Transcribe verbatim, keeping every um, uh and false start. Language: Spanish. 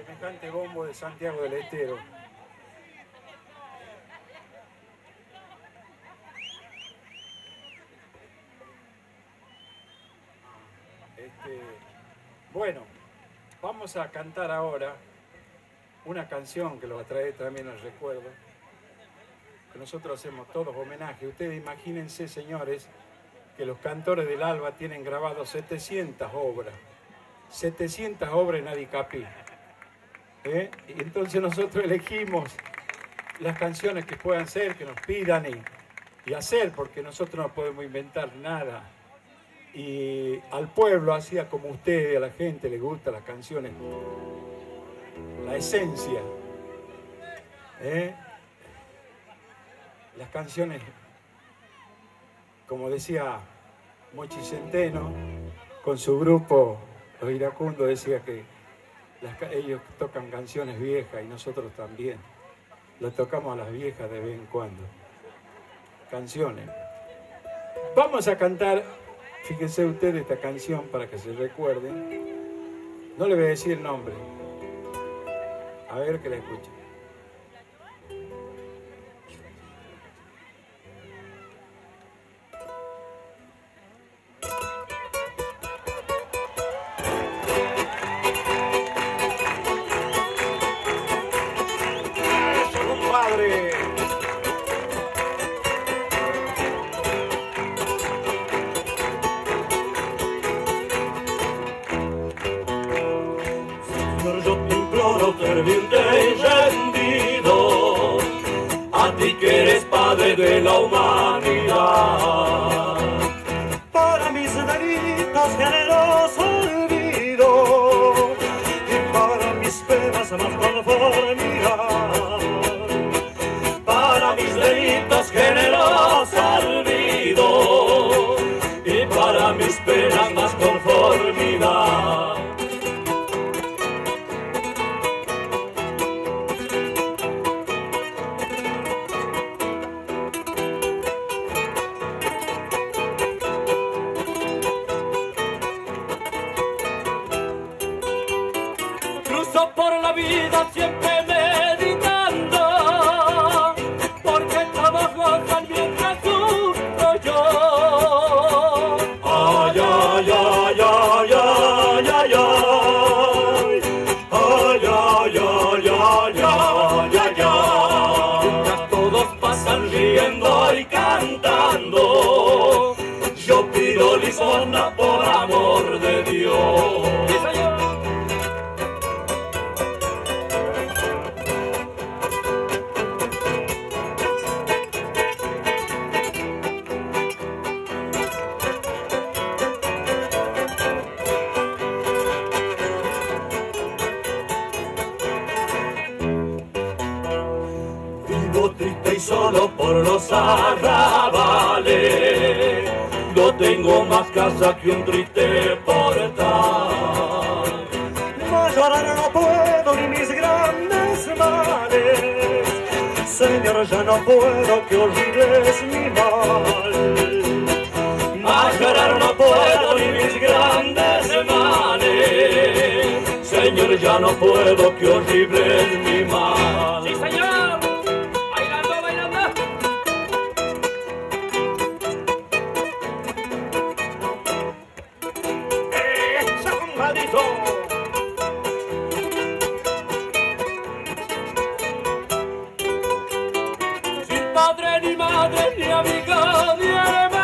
semejante bombo de Santiago del Estero. Este, bueno, vamos a cantar ahora una canción que lo va a traer también al recuerdo, que nosotros hacemos todos homenaje. Ustedes imagínense, señores, que los cantores del Alba tienen grabados setecientas obras, setecientas obras en Adicapí. ¿Eh? Y entonces nosotros elegimos las canciones que puedan ser, que nos pidan y, y hacer, porque nosotros no podemos inventar nada. Y al pueblo, así como a ustedes, a la gente le gustan las canciones, la esencia, ¿eh? Las canciones, como decía Mochi Centeno, con su grupo, los iracundos, decía que las, ellos tocan canciones viejas y nosotros también. Le tocamos a las viejas de vez en cuando. Canciones. Vamos a cantar, fíjense ustedes, esta canción para que se recuerden. No le voy a decir el nombre. A ver que la escuchen. Ferviente y rendido, a ti que eres padre de la humanidad. Para mis delitos generoso olvido y para mis penas más conformidad. Para mis delitos generoso olvido y para mis penas más conformidad. Por la vida siempre meditando, porque trabajo también sufro yo. Ay, ay, ay, ay, ay, ay, ay, ay, ay, ay, ay, ay, ay. Mientras todos pasan riendo y cantando, yo pido limosna por amor de Dios. Triste y solo por los arrabales, no tengo más casa que un triste portal. Mas llorar no puedo ni mis grandes males, Señor, ya no puedo que olvides mi mal. Mas llorar no puedo ni mis grandes males, Señor, ya no puedo que olvides mi mal. ¡Sí, Señor! Sin padre ni madre ni amigo ni hermano.